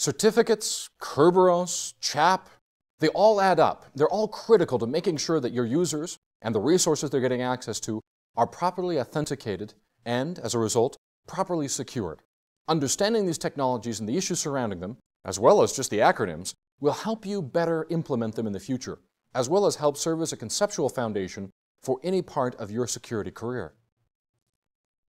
Certificates, Kerberos, CHAP, they all add up. They're all critical to making sure that your users and the resources they're getting access to are properly authenticated and, as a result, properly secured. Understanding these technologies and the issues surrounding them, as well as just the acronyms, will help you better implement them in the future, as well as help serve as a conceptual foundation for any part of your security career.